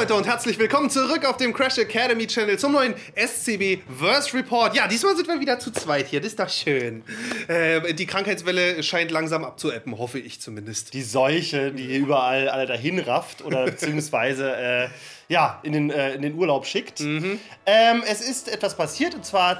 Leute und herzlich willkommen zurück auf dem Crash Academy Channel zum neuen SCB Verse Report. Ja, diesmal sind wir wieder zu zweit hier, das ist doch schön. Die Krankheitswelle scheint langsam abzuebben, hoffe ich zumindest. Die Seuche, die hier überall alle dahin rafft oder beziehungsweise ja, in den Urlaub schickt. Es ist etwas passiert und zwar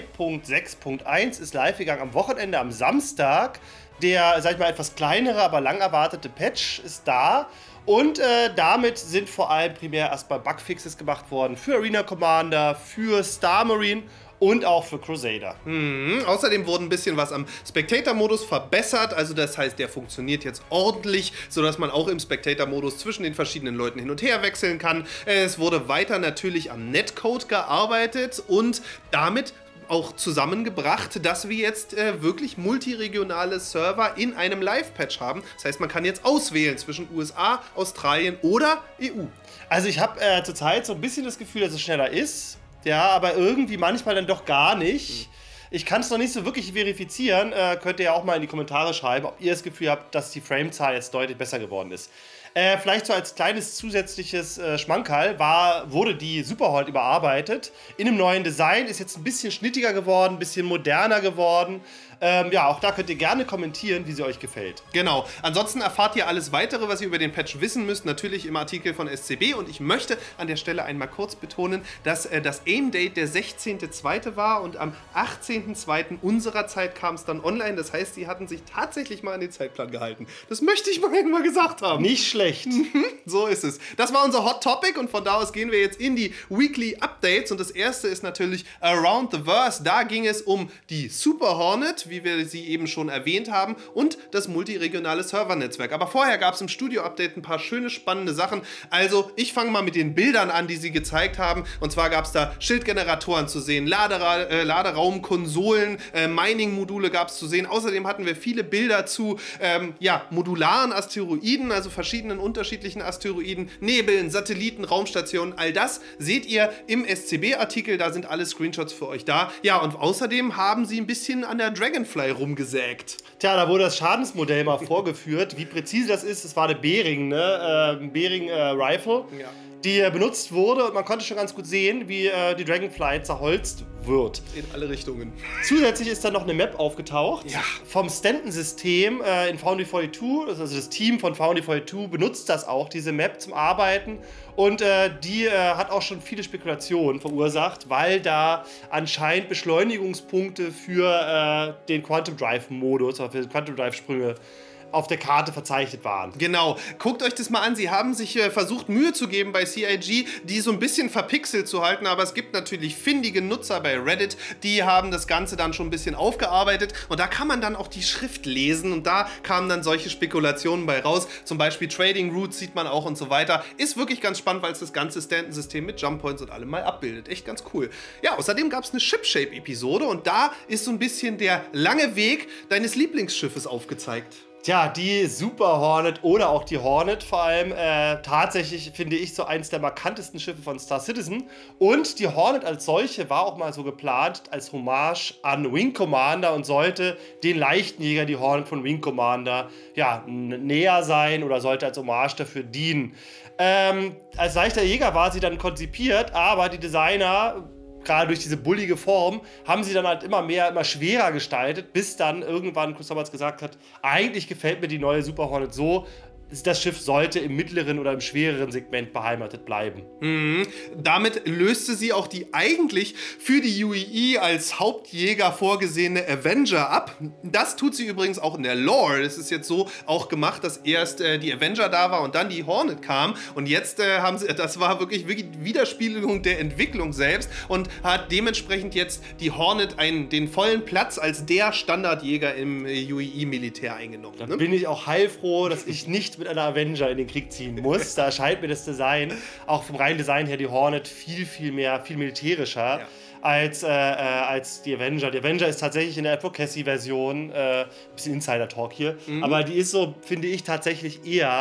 2.6.1 ist live gegangen am Wochenende, am Samstag. Der, sag ich mal, etwas kleinere, aber lang erwartete Patch ist da. Und damit sind vor allem primär erstmal Bugfixes gemacht worden für Arena Commander, für Star Marine und auch für Crusader. Außerdem wurde ein bisschen was am Spectator-Modus verbessert, also das heißt, der funktioniert jetzt ordentlich, sodass man auch im Spectator-Modus zwischen den verschiedenen Leuten hin und her wechseln kann. Es wurde weiter natürlich am Netcode gearbeitet und damit auch zusammengebracht, dass wir jetzt wirklich multiregionale Server in einem Live-Patch haben. Das heißt, man kann jetzt auswählen zwischen USA, Australien oder EU. Also ich habe zurzeit so ein bisschen das Gefühl, dass es schneller ist, ja, aber irgendwie manchmal dann doch gar nicht. Ich kann es noch nicht so wirklich verifizieren. Könnt ihr ja auch mal in die Kommentare schreiben, ob ihr das Gefühl habt, dass die Framezahl jetzt deutlich besser geworden ist. Vielleicht so als kleines zusätzliches Schmankerl wurde die Superhorde überarbeitet. In einem neuen Design, ist jetzt ein bisschen schnittiger geworden, ein bisschen moderner geworden. Ja, auch da könnt ihr gerne kommentieren, wie sie euch gefällt. Genau. Ansonsten erfahrt ihr alles Weitere, was ihr über den Patch wissen müsst, natürlich im Artikel von SCB. Und ich möchte an der Stelle einmal kurz betonen, dass das Aim-Date der 16.02. war und am 18.02. unserer Zeit kam es dann online. Das heißt, sie hatten sich tatsächlich mal an den Zeitplan gehalten. Das möchte ich mal irgendwann gesagt haben. Nicht schlecht. So ist es. Das war unser Hot Topic und von da aus gehen wir jetzt in die Weekly Updates. Und das erste ist natürlich Around the Verse. Da ging es um die Super Hornet, wie wir sie eben schon erwähnt haben, und das multiregionale Servernetzwerk. Aber vorher gab es im Studio-Update ein paar schöne, spannende Sachen. Also, ich fange mal mit den Bildern an, die sie gezeigt haben. Und zwar gab es da Schildgeneratoren zu sehen, Laderaumkonsolen, Mining-Module gab es zu sehen. Außerdem hatten wir viele Bilder zu modularen Asteroiden, also verschiedenen unterschiedlichen Asteroiden, Nebeln, Satelliten, Raumstationen. All das seht ihr im SCB-Artikel. Da sind alle Screenshots für euch da. Ja, und außerdem haben sie ein bisschen an der Dragonfly rumgesägt. Tja, da wurde das Schadensmodell mal vorgeführt. Wie präzise das ist, das war eine Bering, ne? Bering Rifle, ja, die benutzt wurde und man konnte schon ganz gut sehen, wie die Dragonfly zerholzt wird. In alle Richtungen. Zusätzlich ist dann noch eine Map aufgetaucht, ja, vom Stanton-System in Foundry 42, also das Team von Foundry 42 benutzt das auch, diese Map zum Arbeiten, und die hat auch schon viele Spekulationen verursacht, weil da anscheinend Beschleunigungspunkte für den Quantum Drive-Modus, oder für Quantum Drive-Sprünge auf der Karte verzeichnet waren. Genau. Guckt euch das mal an. Sie haben sich versucht, Mühe zu geben bei CIG, die so ein bisschen verpixelt zu halten, aber es gibt natürlich findige Nutzer bei Reddit, die haben das Ganze dann schon ein bisschen aufgearbeitet und da kann man dann auch die Schrift lesen und da kamen dann solche Spekulationen bei raus. Zum Beispiel Trading Routes sieht man auch und so weiter. Ist wirklich ganz spannend, weil es das ganze Stanton-System mit Jump Points und allem mal abbildet. Echt ganz cool. Ja, außerdem gab es eine Ship-Shape-Episode und da ist so ein bisschen der lange Weg deines Lieblingsschiffes aufgezeigt. Tja, die Super Hornet oder auch die Hornet vor allem, tatsächlich finde ich so eins der markantesten Schiffe von Star Citizen. Und die Hornet als solche war auch mal so geplant als Hommage an Wing Commander und sollte den Leichtenjäger, die Hornet von Wing Commander, ja, näher sein oder sollte als Hommage dafür dienen. Als leichter Jäger war sie dann konzipiert, aber die Designer, gerade durch diese bullige Form, haben sie dann halt immer schwerer gestaltet, bis dann irgendwann Chris Roberts gesagt hat, eigentlich gefällt mir die neue Super Hornet so, das Schiff sollte im mittleren oder im schwereren Segment beheimatet bleiben. Damit löste sie auch die eigentlich für die UEE als Hauptjäger vorgesehene Avenger ab. Das tut sie übrigens auch in der Lore. Es ist jetzt so auch gemacht, dass erst die Avenger da war und dann die Hornet kam. Und jetzt haben sie, das war wirklich Widerspiegelung der Entwicklung selbst und hat dementsprechend jetzt die Hornet den vollen Platz als der Standardjäger im UEE-Militär eingenommen. Da bin ich auch heilfroh, dass ich nicht mit einer Avenger in den Krieg ziehen muss. Da erscheint mir das Design, auch vom reinen Design her, die Hornet viel militärischer, ja, als die Avenger. Die Avenger ist tatsächlich in der Advocacy-Version, bisschen Insider-Talk hier, aber die ist so, finde ich, tatsächlich eher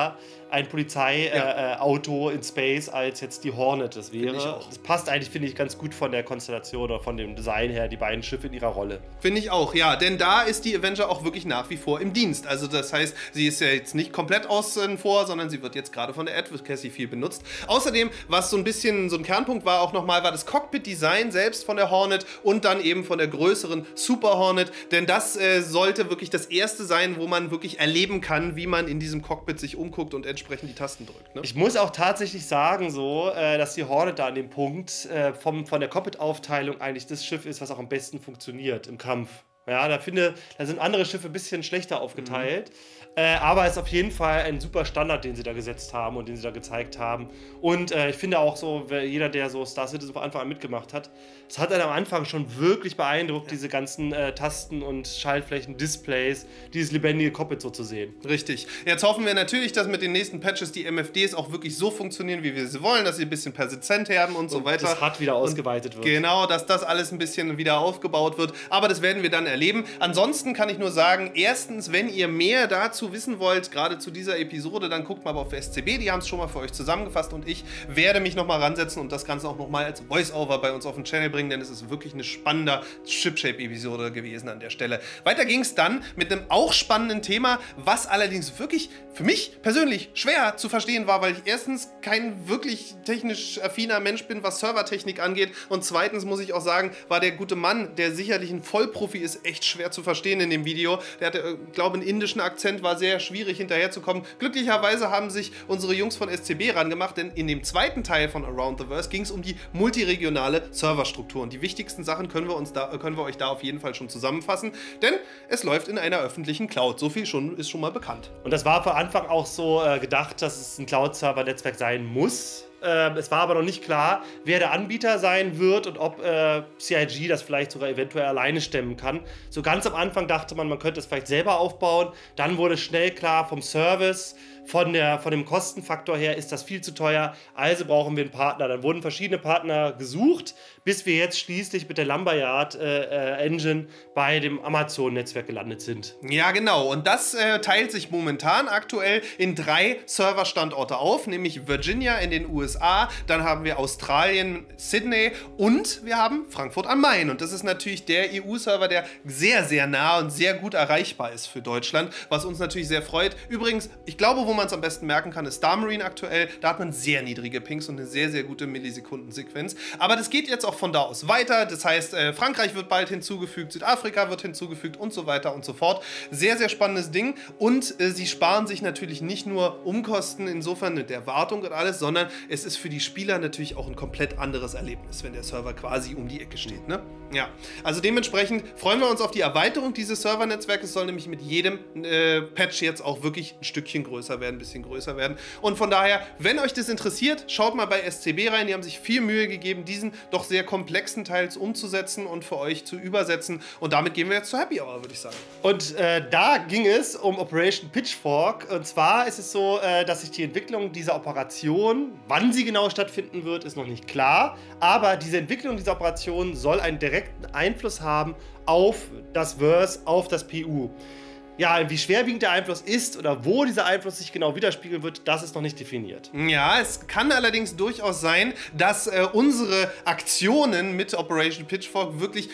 ein Polizeiauto in Space als jetzt die Hornet das wäre. Das passt eigentlich, finde ich, ganz gut von der Konstellation oder von dem Design her, die beiden Schiffe in ihrer Rolle. Finde ich auch, ja, denn da ist die Avenger auch wirklich nach wie vor im Dienst. Also das heißt, sie ist ja jetzt nicht komplett außen vor, sondern sie wird jetzt gerade von der Advocacy viel benutzt. Außerdem, was so ein bisschen so ein Kernpunkt war auch nochmal, war das Cockpit-Design selbst von der Hornet und dann eben von der größeren Super Hornet, denn das sollte wirklich das erste sein, wo man wirklich erleben kann, wie man in diesem Cockpit sich umguckt und entsprechend die Tasten drückt. Ne? Ich muss auch tatsächlich sagen, so, dass die Hornet da an dem Punkt von der Cockpit-Aufteilung eigentlich das Schiff ist, was auch am besten funktioniert im Kampf. Ja, da sind andere Schiffe ein bisschen schlechter aufgeteilt. Aber es ist auf jeden Fall ein super Standard, den sie da gesetzt haben und den sie da gezeigt haben. Und ich finde auch so, jeder, der so Star Citizen von Anfang an mitgemacht hat, es hat einen am Anfang schon wirklich beeindruckt, diese ganzen Tasten und Schaltflächen, Displays, dieses lebendige Cockpit so zu sehen. Richtig. Jetzt hoffen wir natürlich, dass mit den nächsten Patches die MFDs auch wirklich so funktionieren, wie wir sie wollen, dass sie ein bisschen persistent werden und so weiter. Das HUD wieder ausgeweitet wird. Genau, dass das alles ein bisschen wieder aufgebaut wird. Aber das werden wir dann erleben. Ansonsten kann ich nur sagen, erstens, wenn ihr mehr dazu wissen wollt, gerade zu dieser Episode, dann guckt mal auf SCB, die haben es schon mal für euch zusammengefasst und ich werde mich nochmal ransetzen und das Ganze auch nochmal als Voice-Over bei uns auf den Channel bringen, denn es ist wirklich eine spannende Ship-Shape-Episode gewesen an der Stelle. Weiter ging es dann mit einem auch spannenden Thema, was allerdings wirklich für mich persönlich schwer zu verstehen war, weil ich erstens kein wirklich technisch affiner Mensch bin, was Servertechnik angeht und zweitens muss ich auch sagen, war der gute Mann, der sicherlich ein Vollprofi ist, echt schwer zu verstehen in dem Video. Der hatte, glaube ich, einen indischen Akzent, war sehr schwierig hinterherzukommen. Glücklicherweise haben sich unsere Jungs von SCB rangemacht, denn in dem zweiten Teil von Around the Verse ging es um die multiregionale Serverstruktur. Und die wichtigsten Sachen können wir euch da auf jeden Fall schon zusammenfassen, denn es läuft in einer öffentlichen Cloud. So viel ist schon mal bekannt. Und das war von Anfang auch so gedacht, dass es ein Cloud-Server-Netzwerk sein muss. Es war aber noch nicht klar, wer der Anbieter sein wird und ob CIG das vielleicht sogar eventuell alleine stemmen kann. So ganz am Anfang dachte man könnte es vielleicht selber aufbauen. Dann wurde schnell klar vom Service, von dem Kostenfaktor her ist das viel zu teuer, also brauchen wir einen Partner. Dann wurden verschiedene Partner gesucht, bis wir jetzt schließlich mit der Lumberyard Engine bei dem Amazon-Netzwerk gelandet sind. Ja, genau. Und das teilt sich momentan aktuell in 3 Serverstandorte auf, nämlich Virginia in den USA, dann haben wir Australien, Sydney und wir haben Frankfurt am Main. Und das ist natürlich der EU-Server, der sehr, sehr nah und sehr gut erreichbar ist für Deutschland, was uns natürlich sehr freut. Übrigens, ich glaube, wo man es am besten merken kann, ist Star Marine aktuell. Da hat man sehr niedrige Pings und eine sehr, sehr gute Millisekundensequenz. Aber das geht jetzt auch von da aus weiter. Das heißt, Frankreich wird bald hinzugefügt, Südafrika wird hinzugefügt und so weiter und so fort. Sehr, sehr spannendes Ding. Und sie sparen sich natürlich nicht nur Umkosten, insofern mit der Wartung und alles, sondern es ist für die Spieler natürlich auch ein komplett anderes Erlebnis, wenn der Server quasi um die Ecke steht. Ne? Ja, also dementsprechend freuen wir uns auf die Erweiterung dieses Servernetzwerkes. Es soll nämlich mit jedem Patch jetzt auch wirklich ein Stückchen größer werden, ein bisschen größer werden. Und von daher, wenn euch das interessiert, schaut mal bei SCB rein. Die haben sich viel Mühe gegeben, diesen doch sehr komplexen Teils umzusetzen und für euch zu übersetzen. Und damit gehen wir jetzt zur Happy Hour, würde ich sagen. Und da ging es um Operation Pitchfork. Und zwar ist es so, dass sich die Entwicklung dieser Operation, wann sie genau stattfinden wird, ist noch nicht klar. Aber diese Entwicklung dieser Operation soll einen direkten Einfluss haben auf das Verse, auf das PU. Ja, wie schwerwiegend der Einfluss ist oder wo dieser Einfluss sich genau widerspiegeln wird, das ist noch nicht definiert. Ja, es kann allerdings durchaus sein, dass unsere Aktionen mit Operation Pitchfork wirklich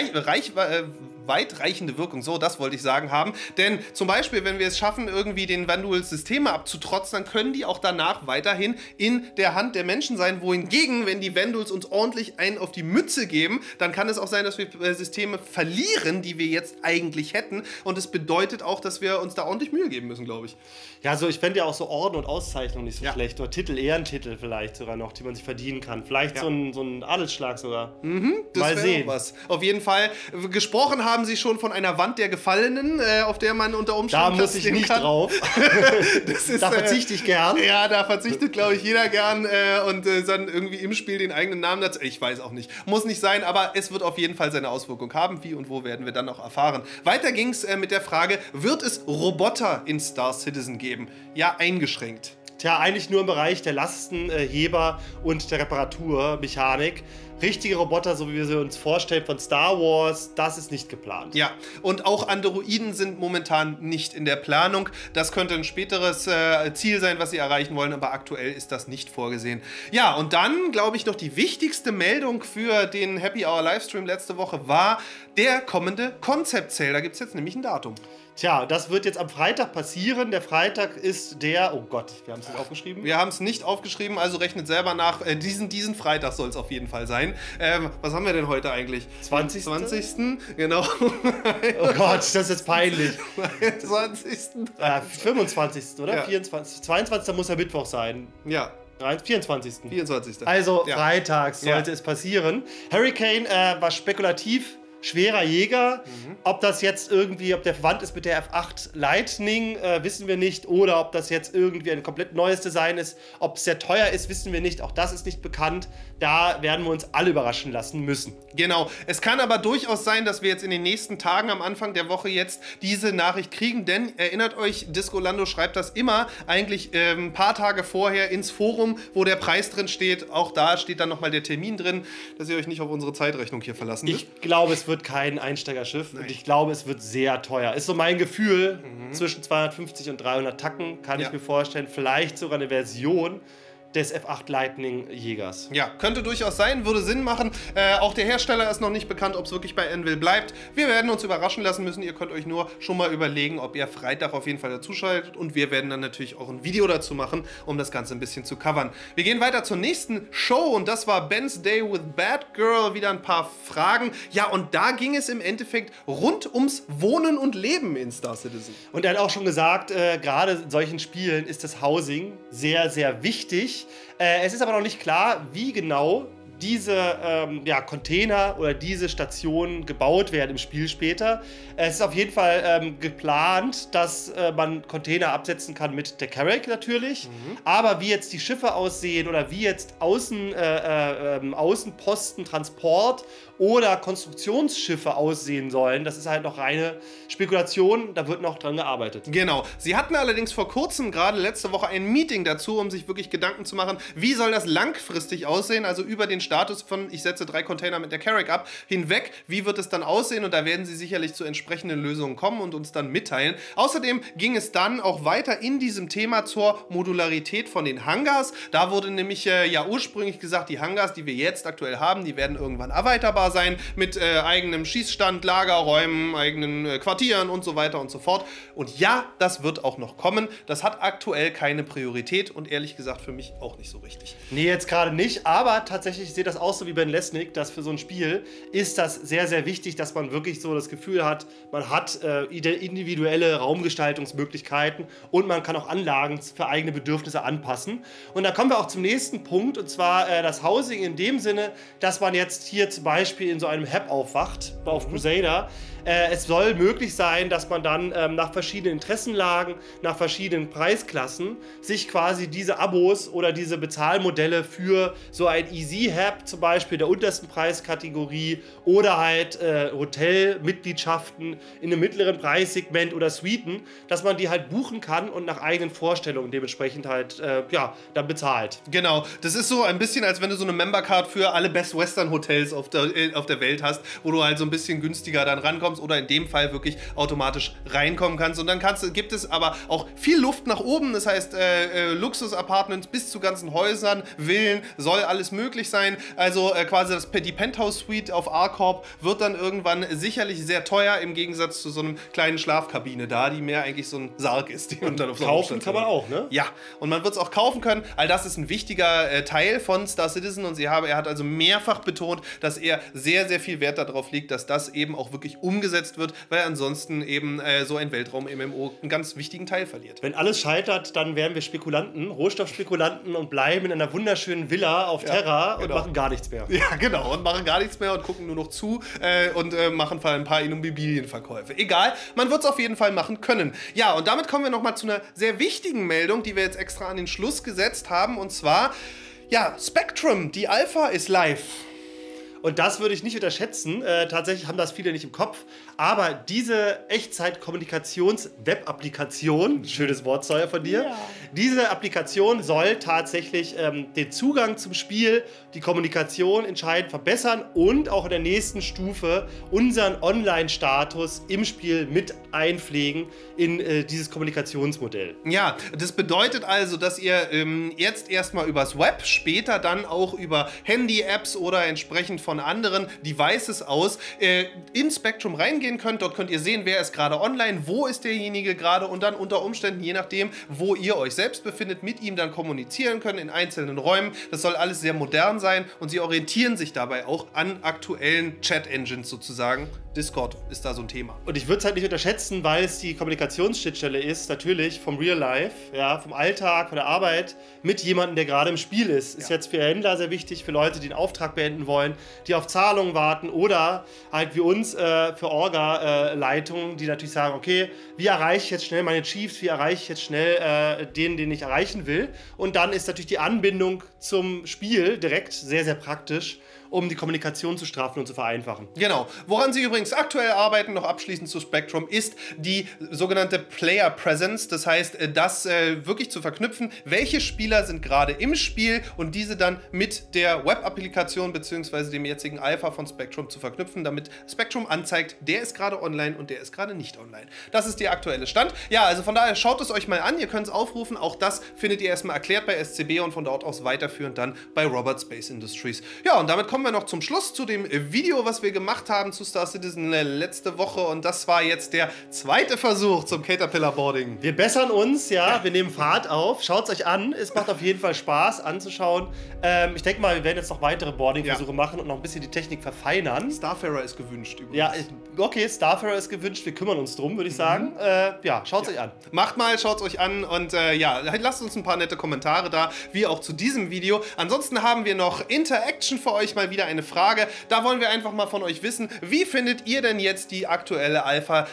weitreichende Wirkung, so das wollte ich sagen, haben. Denn zum Beispiel, wenn wir es schaffen, irgendwie den Vanduls Systeme abzutrotzen, dann können die auch danach weiterhin in der Hand der Menschen sein. Wohingegen, wenn die Vanduls uns ordentlich einen auf die Mütze geben, dann kann es auch sein, dass wir Systeme verlieren, die wir jetzt eigentlich hätten. Und es bedeutet auch, dass wir uns da ordentlich Mühe geben müssen, glaube ich. Ja, so ich fände ja auch so Orden und Auszeichnungen nicht so schlecht. Oder Titel, Ehrentitel vielleicht sogar noch, die man sich verdienen kann. Vielleicht so ein Adelsschlag sogar. Das mal sehen. Was. Auf jeden Fall, gesprochen haben sie schon von einer Wand der Gefallenen, auf der man unter Umständen da muss ich nicht drauf. Da verzichte ich gern. Ja, da verzichtet, glaube ich, jeder gern und dann irgendwie im Spiel den eigenen Namen dazu. Ich weiß auch nicht. Muss nicht sein, aber es wird auf jeden Fall seine Auswirkung haben. Wie und wo werden wir dann noch erfahren. Weiter ging es mit der Frage, wird es Roboter in Star Citizen geben? Ja, eingeschränkt. Tja, eigentlich nur im Bereich der Lastenheber und der Reparaturmechanik. richtige Roboter, so wie wir sie uns vorstellen von Star Wars, das ist nicht geplant. Ja, und auch Androiden sind momentan nicht in der Planung. Das könnte ein späteres Ziel sein, was sie erreichen wollen, aber aktuell ist das nicht vorgesehen. Ja, und dann, glaube ich, noch die wichtigste Meldung für den Happy Hour Livestream letzte Woche war der kommende Concept Sale. Da gibt es jetzt nämlich ein Datum. Tja, das wird jetzt am Freitag passieren. Der Freitag ist der... Oh Gott, wir haben es nicht aufgeschrieben. Wir haben es nicht aufgeschrieben, also rechnet selber nach. Diesen Freitag soll es auf jeden Fall sein. Was haben wir denn heute eigentlich? 20. 20. Genau. Oh Gott, das ist jetzt peinlich. 20. 25. oder? Ja. 24. 22. muss ja Mittwoch sein. Ja. 24. 24. Also ja. freitags sollte Ja. es passieren. Hurricane war spekulativ. Schwerer Jäger. Ob das jetzt irgendwie, ob der verwandt ist mit der F8 Lightning, wissen wir nicht. Oder ob das jetzt irgendwie ein komplett neues Design ist. Ob es sehr teuer ist, wissen wir nicht. Auch das ist nicht bekannt. Da werden wir uns alle überraschen lassen müssen. Genau. Es kann aber durchaus sein, dass wir jetzt in den nächsten Tagen am Anfang der Woche jetzt diese Nachricht kriegen. Denn erinnert euch, Discolando schreibt das immer eigentlich ein paar Tage vorher ins Forum, wo der Preis drin steht. Auch da steht dann nochmal der Termin drin, dass ihr euch nicht auf unsere Zeitrechnung hier verlassen müsst. Ich glaube, es wird kein Einsteigerschiff und ich glaube, es wird sehr teuer. Ist so mein Gefühl, zwischen 250 und 300 Tacken, kann ich mir vorstellen. Vielleicht sogar eine Version des F8 Lightning Jägers. Ja, könnte durchaus sein, würde Sinn machen. Auch der Hersteller ist noch nicht bekannt, ob es wirklich bei Anvil bleibt. Wir werden uns überraschen lassen müssen. Ihr könnt euch nur schon mal überlegen, ob ihr Freitag auf jeden Fall dazuschaltet. Und wir werden dann natürlich auch ein Video dazu machen, um das Ganze ein bisschen zu covern. Wir gehen weiter zur nächsten Show und das war Ben's Day with Batgirl. Wieder ein paar Fragen. Ja, und da ging es im Endeffekt rund ums Wohnen und Leben in Star Citizen. Und er hat auch schon gesagt, gerade in solchen Spielen ist das Housing sehr, sehr wichtig. Es ist aber noch nicht klar, wie genau diese Container oder diese Stationen gebaut werden im Spiel später. Es ist auf jeden Fall geplant, dass man Container absetzen kann mit der Carrack natürlich. Aber wie jetzt die Schiffe aussehen oder wie jetzt Außenposten, Transport oder Konstruktionsschiffe aussehen sollen, das ist halt noch reine Spekulation. Da wird noch dran gearbeitet. Genau. Sie hatten allerdings vor kurzem, gerade letzte Woche, ein Meeting dazu, um sich wirklich Gedanken zu machen, wie soll das langfristig aussehen, also über den Status von, ich setze 3 Container mit der Carrack ab, hinweg, wie wird es dann aussehen, und da werden sie sicherlich zu entsprechenden Lösungen kommen und uns dann mitteilen. Außerdem ging es dann auch weiter in diesem Thema zur Modularität von den Hangars. Da wurde nämlich ja ursprünglich gesagt, die Hangars, die wir jetzt aktuell haben, die werden irgendwann erweiterbar sein mit eigenem Schießstand, Lagerräumen, eigenen Quartieren und so weiter und so fort. Und ja, das wird auch noch kommen. Das hat aktuell keine Priorität und ehrlich gesagt für mich auch nicht so richtig. Nee, jetzt gerade nicht, aber tatsächlich, ich sehe das auch so wie Ben Lesnick, dass für so ein Spiel ist das sehr, sehr wichtig, dass man wirklich so das Gefühl hat, man hat individuelle Raumgestaltungsmöglichkeiten und man kann auch Anlagen für eigene Bedürfnisse anpassen. Und da kommen wir auch zum nächsten Punkt, und zwar das Housing in dem Sinne, dass man jetzt hier zum Beispiel in so einem Hub aufwacht, auf Crusader. Es soll möglich sein, dass man dann nach verschiedenen Interessenlagen, nach verschiedenen Preisklassen sich quasi diese Abos oder diese Bezahlmodelle für so ein Easy Hub zum Beispiel der untersten Preiskategorie oder halt Hotelmitgliedschaften in einem mittleren Preissegment oder Suiten, dass man die halt buchen kann und nach eigenen Vorstellungen dementsprechend halt dann bezahlt. Genau, das ist so ein bisschen, als wenn du so eine Membercard für alle Best Western Hotels auf der Welt hast, wo du halt so ein bisschen günstiger dann rankommst oder in dem Fall wirklich automatisch reinkommen kannst. Und dann gibt es aber auch viel Luft nach oben, das heißt Luxus-Apartments bis zu ganzen Häusern, Villen, soll alles möglich sein. Also quasi die Penthouse-Suite auf A-Corp wird dann irgendwann sicherlich sehr teuer, im Gegensatz zu so einem kleinen Schlafkabine da, die mehr eigentlich so ein Sarg ist. Die man dann auf so kaufen kann man auch, ne? Ja, und man wird es auch kaufen können. All das ist ein wichtiger Teil von Star Citizen, und er hat also mehrfach betont, dass er sehr, sehr viel Wert darauf legt, dass das eben auch wirklich umgesetzt wird, weil ansonsten eben so ein Weltraum-MMO einen ganz wichtigen Teil verliert. Wenn alles scheitert, dann werden wir Spekulanten, Rohstoffspekulanten, und bleiben in einer wunderschönen Villa auf Terra und machen gar nichts mehr. Ja, genau, und machen gar nichts mehr und gucken nur noch zu und machen ein paar Immobilienverkäufe. Egal, man wird es auf jeden Fall machen können. Ja, und damit kommen wir nochmal zu einer sehr wichtigen Meldung, die wir jetzt extra an den Schluss gesetzt haben, und zwar, ja, Spectrum, die Alpha ist live. Und das würde ich nicht unterschätzen. Tatsächlich haben das viele nicht im Kopf. Aber diese Echtzeit-Kommunikations-Web-Applikation, schönes Wort, Sawyer, von dir, Diese Applikation soll tatsächlich den Zugang zum Spiel, die Kommunikation entscheidend verbessern und auch in der nächsten Stufe unseren Online-Status im Spiel mit einpflegen in dieses Kommunikationsmodell. Ja, das bedeutet also, dass ihr jetzt erstmal übers Web, später dann auch über Handy-Apps oder entsprechend von anderen Devices aus in Spectrum reingehen könnt. Dort könnt ihr sehen, wer ist gerade online, wo ist derjenige gerade und dann unter Umständen, je nachdem, wo ihr euch selbst befindet, mit ihm dann kommunizieren können in einzelnen Räumen. Das soll alles sehr modern sein und sie orientieren sich dabei auch an aktuellen Chat-Engines sozusagen. Discord ist da so ein Thema. Und ich würde es halt nicht unterschätzen, weil es die Kommunikationsschnittstelle ist, natürlich vom Real Life, ja, vom Alltag, von der Arbeit mit jemandem, der gerade im Spiel ist. Ist jetzt für Händler sehr wichtig, für Leute, die einen Auftrag beenden wollen, die auf Zahlungen warten oder halt wie uns für Orga-Leitungen, die natürlich sagen, okay, wie erreiche ich jetzt schnell meine Chiefs, wie erreiche ich jetzt schnell den ich erreichen will. Und dann ist natürlich die Anbindung zum Spiel direkt sehr, sehr praktisch, um die Kommunikation zu straffen und zu vereinfachen. Genau. Woran sie übrigens aktuell arbeiten, noch abschließend zu Spectrum, ist die sogenannte Player Presence. Das heißt, das wirklich zu verknüpfen, welche Spieler sind gerade im Spiel und diese dann mit der Web-Applikation bzw. dem jetzigen Alpha von Spectrum zu verknüpfen, damit Spectrum anzeigt, der ist gerade online und der ist gerade nicht online. Das ist der aktuelle Stand. Ja, also von daher schaut es euch mal an, ihr könnt es aufrufen. Auch das findet ihr erstmal erklärt bei SCB und von dort aus weiterführend dann bei Robert Space Industries. Ja, und damit kommen wir noch zum Schluss zu dem Video, was wir gemacht haben zu Star Citizen letzte Woche und das war jetzt der zweite Versuch zum Caterpillar Boarding. Wir bessern uns, ja, wir nehmen Fahrt auf, schaut es euch an, es macht auf jeden Fall Spaß anzuschauen. Ich denke mal, wir werden jetzt noch weitere Boarding-Versuche machen und noch ein bisschen die Technik verfeinern. Starfarer ist gewünscht übrigens. Ja, okay, Starfarer ist gewünscht, wir kümmern uns drum, würde ich sagen. Ja, schaut es euch an. Macht mal, schaut es euch an und ja, lasst uns ein paar nette Kommentare da, wie auch zu diesem Video. Ansonsten haben wir noch Interaction für euch, mal wieder eine Frage. Da wollen wir einfach mal von euch wissen, wie findet ihr denn jetzt die aktuelle Alpha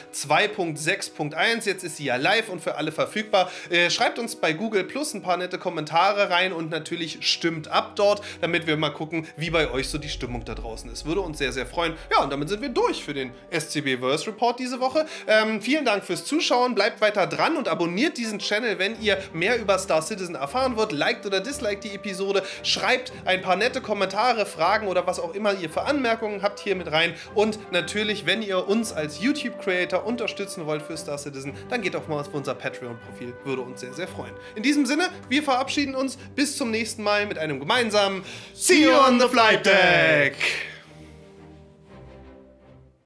2.6.1? Jetzt ist sie ja live und für alle verfügbar. Schreibt uns bei Google Plus ein paar nette Kommentare rein und natürlich stimmt ab dort, damit wir mal gucken, wie bei euch so die Stimmung da draußen ist. Würde uns sehr, sehr freuen. Ja, und damit sind wir durch für den SCB Verse Report diese Woche. Vielen Dank fürs Zuschauen. Bleibt weiter dran und abonniert diesen Channel, wenn ihr mehr über Star Citizen erfahren wollt. Liked oder disliked die Episode. Schreibt ein paar nette Kommentare, Fragen oder was auch immer ihr für Anmerkungen habt hier mit rein. Und natürlich, wenn ihr uns als YouTube-Creator unterstützen wollt für Star Citizen, dann geht doch mal auf unser Patreon-Profil. Würde uns sehr, sehr freuen. In diesem Sinne, wir verabschieden uns. Bis zum nächsten Mal mit einem gemeinsamen See you on the Flight Deck!